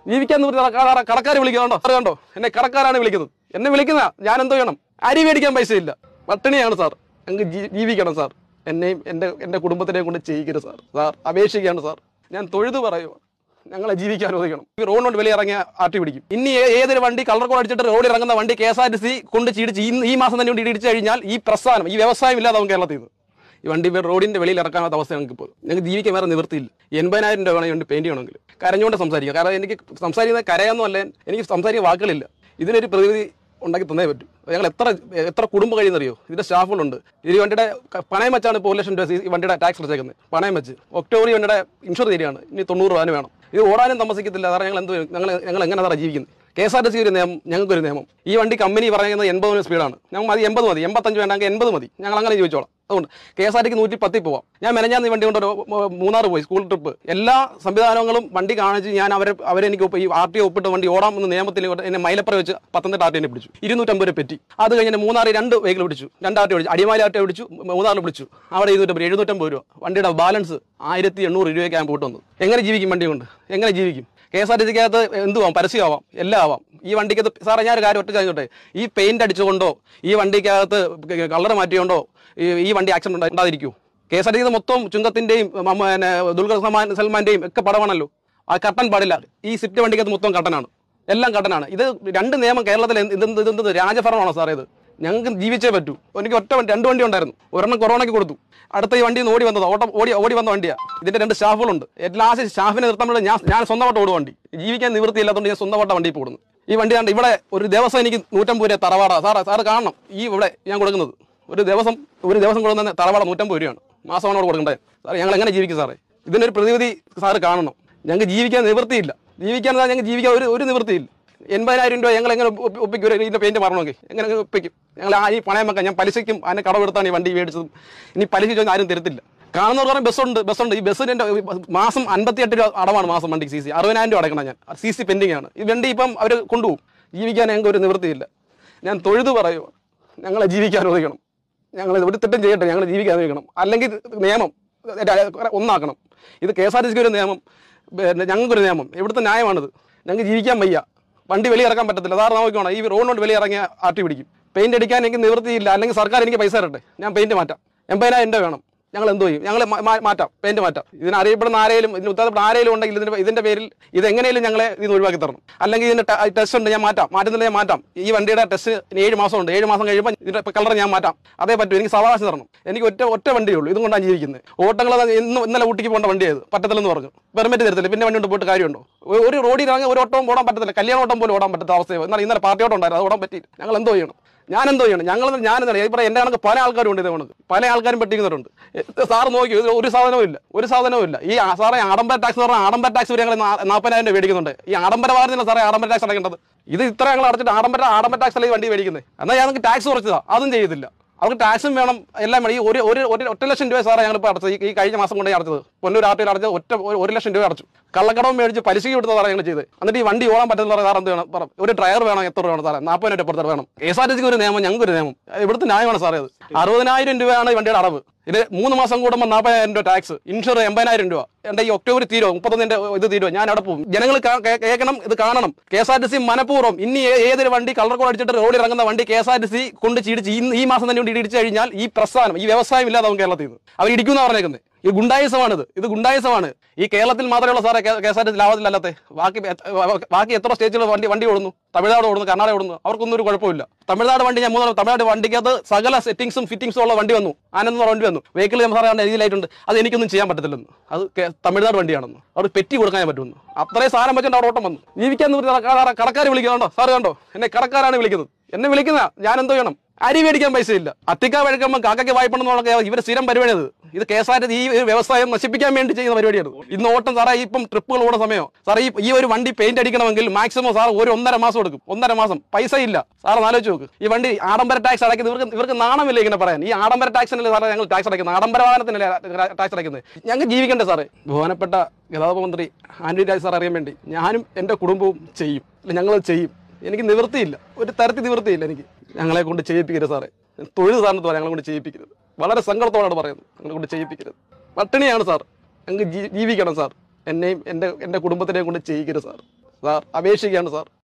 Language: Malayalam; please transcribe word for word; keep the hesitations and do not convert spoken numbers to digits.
ജീവിക്കാൻ കടക്കാർ വിളിക്കുന്നുണ്ടോ അറിയാണ്ടോ? എന്നെ കടക്കാരാണ് വിളിക്കുന്നത്. എന്നെ വിളിക്കുന്ന ഞാൻ എന്തോ ചെയ്യണം? അരി മേടിക്കാൻ പൈസ ഇല്ല, പട്ടിണിയാണ് സാർ. ഞങ്ങൾക്ക് ജീവിക്കണം സാർ. എന്നെയും എൻ്റെ എൻ്റെ കുടുംബത്തിനെയും കൊണ്ട് ചെയ്യിക്കരുത് സാർ. സാർ അപേക്ഷിക്കുകയാണ് സാർ. ഞാൻ തൊഴുതു പറയുക, ഞങ്ങളെ ജീവിക്കാൻ അനുവദിക്കണം. ഈ റോഡിനോട് വെളിയിൽ ഇറങ്ങിയ ആട്ടി പിടിക്കും. ഇനി ഏതൊരു വണ്ടി കളർ കോഡ് അടിച്ചിട്ട് റോഡിൽ ഇറങ്ങുന്ന വണ്ടി K S R T C കൊണ്ട് ചീടിച്ച് ഈ മാസം തന്നെ കൊണ്ട് ഇടിച്ചു കഴിഞ്ഞാൽ ഈ പ്രസ്ഥാനം, ഈ വ്യവസായം ഇല്ലാതാവും കേരളത്തിൽ നിന്ന്. ഈ വണ്ടി റോഡിന്റെ വെളിയിൽ ഇറക്കാത്ത അവസ്ഥ ഞങ്ങൾക്ക് ഇപ്പോൾ. ഞങ്ങൾക്ക് ജീവിക്കാൻ വേറെ നിവൃത്തിയില്ല. എൺപതിനായിരം രൂപ വേണമെങ്കിൽ പെയിന്റ് ചെയ്യണമെങ്കിൽ കരഞ്ഞുകൊണ്ട് സംസാരിക്കുക. കാരണം എനിക്ക് സംസാരിക്കുന്ന കരയൊന്നും അല്ല, എനിക്ക് സംസാരിക്കാൻ വാക്കുകളില്ല. ഇതിനൊരു പ്രതിവിധി ഉണ്ടാക്കി തന്നേ പറ്റും. ഞങ്ങൾ എത്ര എത്ര കുടുംബം കഴിയുന്നറിയോ? ഇതിന്റെ സ്റ്റാഫുകളുണ്ട്. ഈ വണ്ടിയുടെ പണയം വെച്ചാണ് ഇപ്പോൾ ഒരു ലക്ഷം രൂപ ഈ വണ്ടിയുടെ ടാക്സ് അടച്ചേക്കുന്നത്. പണയം വെച്ച് ഒക്ടോബർ വണ്ടിയുടെ ഇൻഷുർ തീരുകയാണ്. ഇനി തൊണ്ണൂറ് രൂപ വേണം. ഇത് ഓടാനും താമസിക്കത്തില്ല. അതാണ് ഞങ്ങൾ എന്ത് ഞങ്ങൾ ഞങ്ങൾ എങ്ങനെ അതാണ് ജീവിക്കുന്നത്? K S R T C ഒരു നിയമം, ഞങ്ങൾക്കൊരു നിയമം. ഈ വണ്ടി കമ്പനി പറയുന്നത് എൺപത് സ്പീഡാണ്. ഞങ്ങൾ മതി എൺപത് മതി, എൺപത്തഞ്ച് വേണ്ടെങ്കിൽ എൺപത് മതി. ഞങ്ങൾ അങ്ങനെ ചോദിച്ചോളാം. അതുകൊണ്ട് കെ എസ് ആർ ടിക്ക് നൂറ്റി പത്തിൽ പോവാം. ഞാൻ മെനഞ്ഞാന്ന് ഈ വണ്ടി കൊണ്ട് മൂന്നാർ പോയി, സ്കൂൾ ട്രിപ്പ്. എല്ലാ സംവിധാനങ്ങളും വണ്ടി കാണിച്ച് ഞാൻ അവരെ അവരെനിക്ക് ഈ ആർ ടി ഒ ഒപ്പിട്ട് വണ്ടി ഓടാം എന്ന് നിയമത്തിൽ എന്നെ മൈലപ്പുറ വെച്ച് പത്തനംതിട്ട ആർ ടി എന്നെ പിടിച്ചു. ഇരുന്നൂറ്റമ്പത് രൂപ പറ്റി. അത് കഴിഞ്ഞ് മൂന്നാറിൽ രണ്ട് വെഹിക്കിൾ പിടിച്ചു, രണ്ട് ആർ ടി പിടിച്ചു. അടിമാലി ആർ ടി പിടിച്ചു, മൂന്നാറിൽ പിടിച്ചു. അവിടെ ഇരുന്നൂറ്റമ്പത് എഴുന്നൂറ്റമ്പത് രൂപ. വണ്ടിയുടെ ബാലൻസ് ആയിരത്തി എണ്ണൂറ് രൂപയ്ക്ക് ഞാൻ പോയിട്ട് വന്നത്. എങ്ങനെ ജീവിക്കും വണ്ടി കൊണ്ട്? എങ്ങനെ ജീവിക്കും? കെ എസ് ആർ ടി സിക്കകത്ത് എന്തുവാം, പരസ്യമാവാം, എല്ലാം ആവാം. ഈ വണ്ടിക്കകത്ത് സാറേ ഞാനൊരു കാര്യം ഒറ്റ കഴിഞ്ഞോട്ടെ, ഈ പെയിന്റ് അടിച്ചുകൊണ്ടോ ഈ വണ്ടിക്കകത്ത് കളർ മാറ്റിയോണ്ടോ ഈ വണ്ടി ആക്സിഡന്റ് ഉണ്ടായിരിക്കൂ? K S R T C മൊത്തം ചുങ്കത്തിന്റെയും പിന്നെ ദുൽഖർ സൽമാൻ സൽമാന്റെയും ഒക്കെ പടമാണല്ലോ. ആ കട്ടൻ പാടില്ല. ഈ സ്വിഫ്റ്റ് വണ്ടിക്കകത്ത് മൊത്തം കട്ടനാണ്, എല്ലാം കട്ടനാണ്. ഇത് രണ്ട് നിയമം കേരളത്തിൽ ഇതെന്ത് ഇതെന്ത് രാജഭരണമാണോ സാറേ ഇത്? ഞങ്ങൾക്ക് ജീവിച്ചേ പറ്റൂ. എനിക്ക് ഒറ്റ വണ്ടി രണ്ട് വണ്ടി ഉണ്ടായിരുന്നു. ഒരെണ്ണം കൊറോണയ്ക്ക് കൊടുത്തു. അടുത്ത ഈ വണ്ടി ഓടി വന്നത് ഓട്ടം ഓടി ഓടി വന്ന വണ്ടിയാണ്. ഇതിന്റെ രണ്ട് സ്റ്റാഫുകളുണ്ട്. ലാസ്റ്റ് സ്റ്റാഫിനെ നിർത്താൻ ഞാൻ ഞാൻ സ്വന്തമായിട്ട് ഓടുക വണ്ടി. ജീവിക്കാൻ നിവൃത്തിയില്ലാത്തതുകൊണ്ട് ഞാൻ സ്വന്തമായിട്ട് വണ്ടി പോകുന്നു. ഈ വണ്ടി കണ്ട് ഇവിടെ ഒരു ദിവസം എനിക്ക് നൂറ്റമ്പത് രൂപ തറവാട. സാറേ സാറ് കാണണം, ഈ ഇവിടെ ഞാൻ കൊടുക്കുന്നത് ഒരു ദിവസം ഒരു ദിവസം കൊടുക്കുന്ന തറവാട നൂറ്റമ്പത് രൂപയാണ്. മാസമാണ് അവിടെ കൊടുക്കേണ്ടത്. സാറേ ഞങ്ങൾ എങ്ങനെ ജീവിക്കും സാറേ? ഇതിനൊരു പ്രതിവിധി സാറ് കാണണം. ഞങ്ങൾക്ക് ജീവിക്കാൻ നിവൃത്തിയില്ല. ജീവിക്കാൻ ഞങ്ങൾക്ക് ജീവിക്കാൻ ഒരു ഒരു നിവൃത്തിയില്ല. എൺപതിനായിരം രൂപ ഞങ്ങൾ എങ്ങനെ ഒപ്പിക്കും? ഒരു ഇതിന്റെ പെയിന്റ് പറഞ്ഞോക്കി എങ്ങനെ ഒപ്പിക്കും? ഞങ്ങൾ ആ ഈ പണയം വെക്കാം. ഞാൻ പലിശയ്ക്കും അതിനെ കടമെടുത്താണ് ഈ വണ്ടി മേടിച്ചതും. ഇനി പലിശ ചോദിച്ചാൽ ആരും തരത്തില്ല. കാണുന്നവർ പറഞ്ഞാൽ ബസ്സുണ്ട് ബസ്സുണ്ട് ഈ ബസ്സിന്റെ മാസം അൻപത്തിയെട്ട് രൂപ അടവാണ് മാസം വണ്ടിക്ക്. സി സി അറുപതിനായിരം രൂപ അടയ്ക്കണം ഞാൻ. സി സി പെൻഡിങ് ആണ്. ഈ വണ്ടി ഇപ്പം അവർ കൊണ്ടുപോകും. ജീവിക്കാൻ ഞങ്ങൾക്ക് ഒരു നിവൃത്തിയില്ല. ഞാൻ തൊഴുതു പറയുക, ഞങ്ങളെ ജീവിക്കാൻ അനുവദിക്കണം. ഞങ്ങൾ ഒരു തെറ്റും ചെയ്യട്ടെ, ഞങ്ങൾ ജീവിക്കാൻ അനുവദിക്കണം. അല്ലെങ്കിൽ നിയമം ഒന്നാക്കണം. ഇത് കെ എസ് ആർ ടി സിക്ക് ഒരു നിയമം, ഞങ്ങൾക്കൊരു നിയമം. ഇവിടുത്തെ ന്യായമാണിത്. ഞങ്ങൾക്ക് ജീവിക്കാൻ വയ്യ. വണ്ടി വെളിയിറക്കാൻ പറ്റത്തില്ല. സാറ് നോക്കിക്കോണം, ഈ റോഡിനോട് വെളിയിറങ്ങിയ ആട്ടി പിടിക്കും. പെയിന്റ് അടിക്കാൻ എനിക്ക് നിവൃത്തിയില്ല. അല്ലെങ്കിൽ സർക്കാർ എനിക്ക് പൈസ തരട്ടെ, ഞാൻ പെയിന്റ് മാറ്റാം. എൺപതിനായിരം രൂപ വേണം. ഞങ്ങൾ എന്തോ ചെയ്യും? ഞങ്ങൾ മാറ്റാം, പെയിന്റ് മാറ്റാം. ഇതിന് അറിയപ്പെടുന്ന ആരെങ്കിലും ഇതിന് ഉത്തരപ്പെടുന്ന ആരെങ്കിലും ഉണ്ടെങ്കിൽ ഇതിന്റെ ഇതിന്റെ പേരിൽ ഇത് എങ്ങനെയും ഞങ്ങളെ ഇത് ഒഴിവാക്കി തരണം. അല്ലെങ്കിൽ ഇതിന്റെ ടെസ്റ്റ് ഉണ്ട്, ഞാൻ മാറ്റാം. മാറ്റുന്നില്ല ഞാൻ മാറ്റാം. ഈ വണ്ടിയുടെ ടെസ്റ്റ് ഏഴ് മാസം ഉണ്ട്. ഏഴ് മാസം കഴിയുമ്പോൾ ഇതിന്റെ കളർ ഞാൻ മാറ്റാം. അതേ പറ്റൂ. എനിക്ക് സാവകാശം തരണം. എനിക്ക് ഒറ്റ ഒറ്റ വണ്ടിയേ ഉള്ളൂ. ഇതും കൊണ്ടാണ് ജീവിക്കുന്നത്. ഓട്ടങ്ങൾ ഇന്ന് ഇന്നലെ ഊട്ടിക്ക് പോകേണ്ട വണ്ടിയായത് പറ്റത്തില്ലെന്ന് പറഞ്ഞു. പെർമിറ്റ് തരത്തില്ല. പിന്നെ വണ്ടി കൊണ്ട് പോയിട്ട് കാര്യമുണ്ടോ? ഒരു റോഡിൽ ഇറങ്ങി ഒരു ഓട്ടവും ഓടാൻ പറ്റത്തില്ല. കല്യാണ ഓട്ടം പോലും ഓടാൻ പറ്റാത്ത അവസ്ഥയോ? എന്നാൽ ഇന്നലെ പാർട്ടി ഓട്ടം ഉണ്ടായിരുന്നു, അത് ഓടാൻ പറ്റി. ഞങ്ങൾ എന്തോ ചെയ്യണം? ഞാൻ എന്തോ ചെയ്യണം? ഞങ്ങൾ ഞാൻ എന്താണ് ഇപ്പോൾ എൻ്റെ കണക്ക് പല ആൾക്കാരും ഉണ്ട്. ഇതേ കണക്ക് പല ആൾക്കാരും പെട്ടിക്കുന്നവരുണ്ട്. സാറ് നോക്കി, ഒരു സാധനവും ഇല്ല, ഒരു സാധനവും ഇല്ല. ഈ സാറേ ആഡംബര ടാക്സ് എന്ന് പറഞ്ഞാൽ ആഡംബര ടാക്സ് വരെ ഞങ്ങൾ നാൽപ്പതിനായിരം രൂപ മേടിക്കുന്നുണ്ട്. ഈ ആഡംബര വാഹനത്തില്ല സാറേ ആഡംബര ടാക്സ് അടയ്ക്കേണ്ടത്. ഇത് ഇത്ര ഞങ്ങൾ അടച്ചിട്ട് ആഡംബര ആഡംബര ടാക്സ് അല്ലേ ഈ വണ്ടി മേടിക്കുന്നത്? എന്നാൽ ഞങ്ങൾക്ക് ടാക്സ് കുറച്ചതാ, അതും ചെയ്തില്ല. അവർക്ക് ടാക്സും വേണം, എല്ലാം വേണം. ഈ ഒരു ഒരു ഒറ്റ ലക്ഷം രൂപ സാറേ ഞങ്ങളിപ്പോൾ അടച്ചത്. ഈ കഴിഞ്ഞ മാസം കൊണ്ടേ അടച്ചത്. പൊന്നൂർ ആർട്ടിയിൽ അടച്ചത് ഒറ്റ ഒരു ലക്ഷം രൂപ അടച്ചു. കള്ളക്കടവും മേടിച്ച് പലിശയ്ക്ക് കൊടുത്ത സാറേ ഞങ്ങൾ ചെയ്ത്. എന്നിട്ട് ഈ വണ്ടി ഓടാൻ പറ്റുന്ന സാറേ എന്ത് വേണം? പറ, ഒരു ഡ്രൈവർ വേണം. എത്ര രൂപ വേണം സാറേ? നാൽപ്പതിനായിരം രൂപ പുറത്ത് വേണം. കെ എസ് ആർ ടി സിക്ക് ഒരു നിയമം, ഞങ്ങൾക്ക് ഒരു നിയമം. ഇവിടുത്തെ ന്യായമാണ് സാറേ അത്. അറുപതിനായിരം രൂപയാണ് ഈ വണ്ടിയുടെ അടവ്. ഇത് മൂന്ന് മാസം കൂടുമ്പോൾ നാൽപ്പതിനായിരം രൂപ ടാക്സ്, ഇൻഷുർ എൺപതിനായിരം രൂപ. എൻ്റെ ഈ ഒക്ടോബർ തീരുവോ മുപ്പത്തൊന്നിന്റെ ഇത് തീരുവോ? ഞാൻ അവിടെ പോകും. ജനങ്ങൾ കേൾക്കണം, ഇത് കാണണം. K S R T C മനഃപൂർവ്വം ഇനി ഏതൊരു വണ്ടി കളർ കോഡ് അടിച്ചിട്ട് റോഡിൽ ഇറങ്ങുന്ന വണ്ടി K S R T C കൊണ്ട് ചീടിച്ച് ഈ മാസം തന്നെ കൊണ്ട് ഇടിച്ചു കഴിഞ്ഞാൽ ഈ പ്രസ്ഥാനം, ഈ വ്യവസായം ഇല്ലാതാവും കേരളത്തിൽ നിന്ന്. അവർ ഇടിക്കുന്ന പറഞ്ഞേക്കുന്നത്. ഈ ഗുണ്ടായിസമാണിത്. ഇത് ഗുണ്ടായിസമാണ്. ഈ കേരളത്തിൽ മാത്രമേയുള്ള സാറേ K S R T C ലാഭത്തിലല്ലാത്ത. ബാക്കി ബാക്കി എത്ര സ്റ്റേറ്റുകൾ വണ്ടി വണ്ടി ഓടുന്നു? തമിഴ്നാട് ഓടുന്നു, കർണാടക ഓടുന്നു. അവർക്കൊന്നും ഒരു കുഴപ്പമില്ല. തമിഴ്നാട് വണ്ടി ഞാൻ മൂന്ന് തമിഴ്നാട് വണ്ടിക്കകത്ത് സകല സെറ്റിംഗ്സും ഫിറ്റിംഗ്സും ഉള്ള വണ്ടി വന്നു. ആനന്ദ് വണ്ടി വന്നു. വെഹിക്കിൾ സാറേ രീതിയിലായിട്ടുണ്ട്. അത് എനിക്കൊന്നും ചെയ്യാൻ പറ്റത്തില്ലെന്ന്. അത് തമിഴ്നാട് വണ്ടിയാണെന്ന് അവർ പെറ്റി കൊടുക്കാൻ പറ്റുമെന്ന്. അത്രയും സാധനം വെച്ചിട്ട് അവിടെ ഓട്ടം വന്നു. ജീവിക്കാൻ കടക്കാർ വിളിക്കുന്നുണ്ടോ? സാറ് കണ്ടോ? എന്നെ കടക്കാരാണ് വിളിക്കുന്നത്. എന്നെ വിളിക്കുന്ന ഞാൻ എന്തോ ചെയ്യണം? അരി മേടിക്കാൻ പൈസ ഇല്ല. അത്തിക്ക വഴക്കുമ്പോൾ കാക്കയ്ക്ക് വായ്പണെന്നുള്ള ഇവർ സ്ഥിരം പരിപാടിയത്. ഇത് K S R T C ഈ വ്യവസായം നശിപ്പിക്കാൻ വേണ്ടി ചെയ്യുന്ന പരിപാടിയാണ്. ഇന്ന് ഓട്ടം സാറേ ഇപ്പം ട്രിപ്പുകൾ ഓടുന്ന സമയം സാറേ ഈ ഒരു വണ്ടി പെയിന്റ് അടിക്കണമെങ്കിൽ മാക്സിമം സാർ ഒരു ഒന്നര മാസം എടുക്കും. ഒന്നര മാസം പൈസ ഇല്ല. സാറ് ആലോചിച്ച് നോക്ക്. ഈ വണ്ടി ആഡംബര ടാക്സ് അടയ്ക്കുന്നത് ഇവർക്ക് ഇവർക്ക് നാണമില്ല ഇങ്ങനെ പറയാൻ. ഈ ആഡംബര ടാക്സിനല്ലേ സാറേ ഞങ്ങൾ ടാക്സ് അടയ്ക്കുന്നത്? ആഡംബര വാഹനത്തിനല്ലേ ടാക്സ് അടയ്ക്കുന്നത്? ഞങ്ങൾക്ക് ജീവിക്കണ്ടേ സാറേ? ബഹുമാനപ്പെട്ട ഗതാഗത മന്ത്രി ആന്റണി രാജ് സാർ അറിയാൻ വേണ്ടി ഞാനും എൻ്റെ കുടുംബവും ചെയ്യും. അല്ല ഞങ്ങൾ ചെയ്യും. എനിക്ക് നിവൃത്തിയില്ല, ഒരു തരത്തിൽ നിവൃത്തിയില്ല. എനിക്ക് ഞങ്ങളെ കൊണ്ട് ചെയ്യിപ്പിക്കരുത് സാറേ. തൊഴിൽ സാറിന് പറയാം, ഞങ്ങളെ കൊണ്ട് ചെയ്യിപ്പിക്കരുത്. വളരെ സങ്കടത്തോടാണ് പറയുന്നത്. ഞങ്ങളെ കൊണ്ട് ചെയ്യിപ്പിക്കരുത്. പട്ടിണിയാണ് സാർ. ഞങ്ങൾക്ക് ജീവിക്കണം സാർ. എന്നെയും എൻ്റെ എൻ്റെ കുടുംബത്തിനെയും കൊണ്ട് ചെയ്യിക്കരുത് സാർ. സാർ അപേക്ഷിക്കുകയാണ് സാർ.